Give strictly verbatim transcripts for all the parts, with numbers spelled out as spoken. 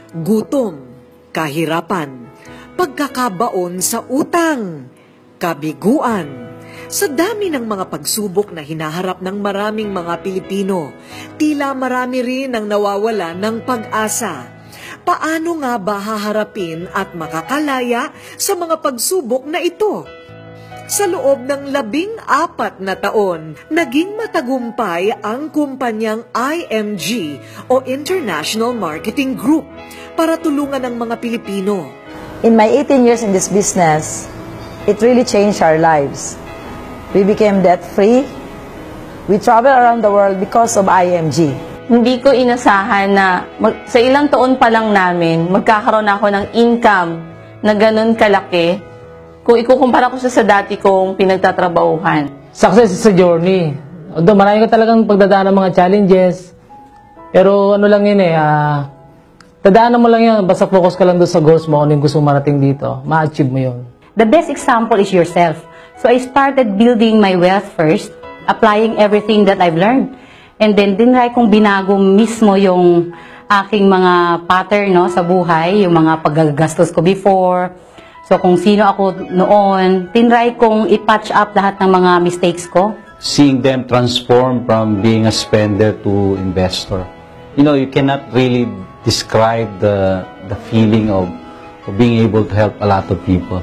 gutom, kahirapan, pagkakabaon sa utang, kabiguan. Sa dami ng mga pagsubok na hinaharap ng maraming mga Pilipino, tila marami rin ang nawawala ng pag-asa. Paano nga ba haharapin at makakalaya sa mga pagsubok na ito? Sa loob ng labing apat na taon, naging matagumpay ang kumpanyang I M G o International Marketing Group para tulungan ang mga Pilipino. In my eighteen years in this business, it really changed our lives. We became debt-free. We travel around the world because of I M G. Hindi ko inasahan na mag, sa ilang taon pa lang namin, magkakaroon ako ng income na ganun kalaki kung ikukumpara ko siya sa dati kong pinagtatrabahuhan. Success is a journey. Although marami ka talagang pagdadaan ng mga challenges, pero ano lang yun eh, uh, dadaanan mo lang yun, basta focus ka lang doon sa goals mo, ano yung gusto marating dito, ma-achieve mo yun. The best example is yourself. So I started building my wealth first, applying everything that I've learned. And then, dinray kong binago mismo yung aking mga pattern no, sa buhay, yung mga paggagastos ko before. So kung sino ako noon, tinry kong i-patch up lahat ng mga mistakes ko. Seeing them transform from being a spender to investor. You know, you cannot really describe the, the feeling of, of being able to help a lot of people.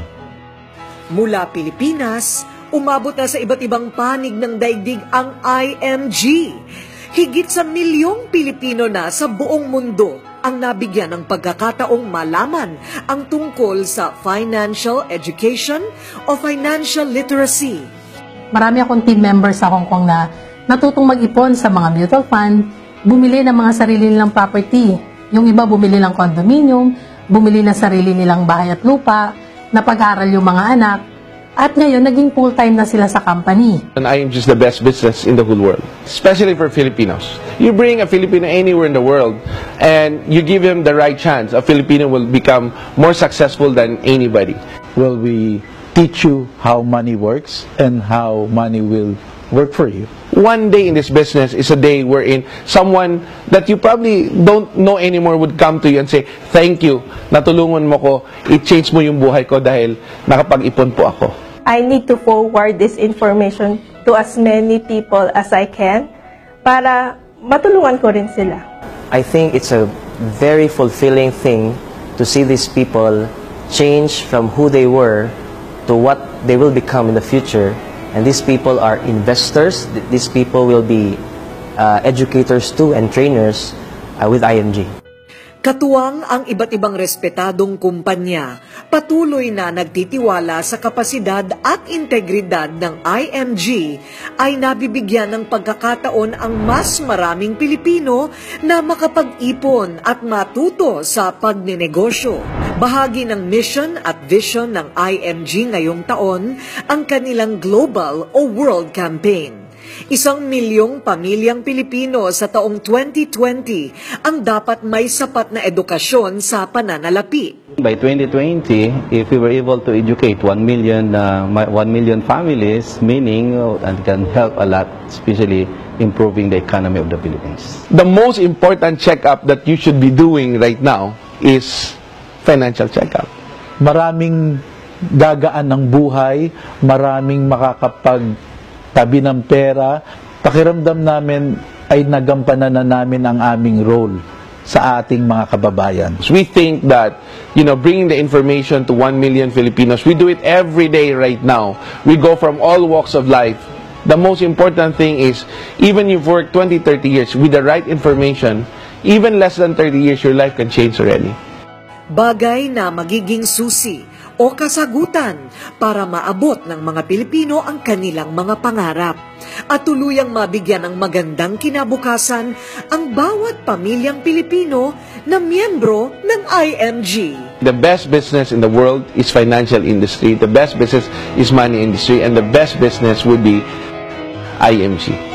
Mula Pilipinas, umabot na sa iba't ibang panig ng daigdig ang I M G. Higit sa milyong Pilipino na sa buong mundo ang nabigyan ng pagkakataong malaman ang tungkol sa financial education o financial literacy. Marami akong team members sa Hong Kong na natutong mag-ipon sa mga mutual fund, bumili ng mga sarili nilang property. Yung iba bumili ng condominium, bumili ng sarili nilang bahay at lupa, napag-aral yung mga anak, at ngayon naging full-time na sila sa company. And I am just the best business in the whole world, especially for Filipinos. You bring a Filipino anywhere in the world and you give him the right chance, a Filipino will become more successful than anybody. Will we teach you how money works and how money will work for you? One day in this business is a day wherein someone that you probably don't know anymore would come to you and say, thank you, natulungan mo ko, i-change mo yung buhay ko dahil nakapag-ipon po ako. I need to forward this information to as many people as I can para matulungan ko rin sila. I think it's a very fulfilling thing to see these people change from who they were to what they will become in the future. And these people are investors. These people will be uh, educators too and trainers uh, with I M G. Katuwang ang iba't ibang respetadong kumpanya, patuloy na nagtitiwala sa kapasidad at integridad ng I M G ay nabibigyan ng pagkakataon ang mas maraming Pilipino na makapag-ipon at matuto sa pagnenegosyo. Bahagi ng mission at vision ng I M G ngayong taon ang kanilang global o world campaign. Isang milyong pamilyang Pilipino sa taong twenty twenty ang dapat may sapat na edukasyon sa pananalapi. By twenty twenty, if we were able to educate one million, uh, one million families, meaning uh, and can help a lot, especially improving the economy of the Philippines. The most important checkup that you should be doing right now is financial checkup. Maraming gagaan ng buhay, maraming makakapag tabi ng pera, pakiramdam namin ay nagampanan na namin ang aming role sa ating mga kababayan. We think that, you know, bringing the information to one million Filipinos, we do it every day right now. We go from all walks of life. The most important thing is, even you've worked twenty, thirty years, with the right information, even less than thirty years, your life can change already. Bagay na magiging susi o kasagutan para maabot ng mga Pilipino ang kanilang mga pangarap at tuluyang mabigyan ng magandang kinabukasan ang bawat pamilyang Pilipino na miyembro ng I M G. The best business in the world is financial industry, the best business is money industry, and the best business would be I M G.